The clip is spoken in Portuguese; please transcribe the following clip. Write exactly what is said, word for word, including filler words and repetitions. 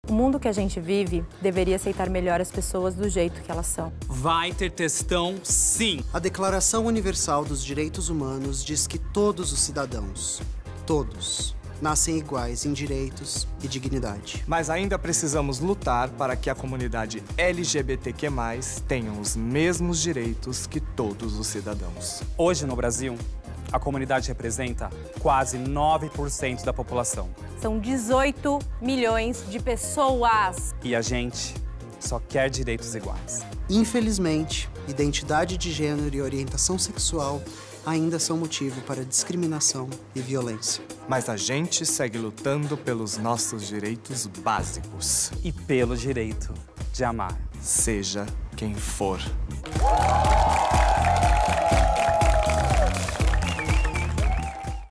O mundo que a gente vive deveria aceitar melhor as pessoas do jeito que elas são. Vai ter textão, sim! A Declaração Universal dos Direitos Humanos diz que todos os cidadãos, todos, nascem iguais em direitos e dignidade. Mas ainda precisamos lutar para que a comunidade L G B T Q mais, tenha os mesmos direitos que todos os cidadãos. Hoje, no Brasil, a comunidade representa quase nove por cento da população. São dezoito milhões de pessoas. E a gente só quer direitos iguais. Infelizmente, identidade de gênero e orientação sexual ainda são motivo para discriminação e violência. Mas a gente segue lutando pelos nossos direitos básicos. E pelo direito de amar. Seja quem for.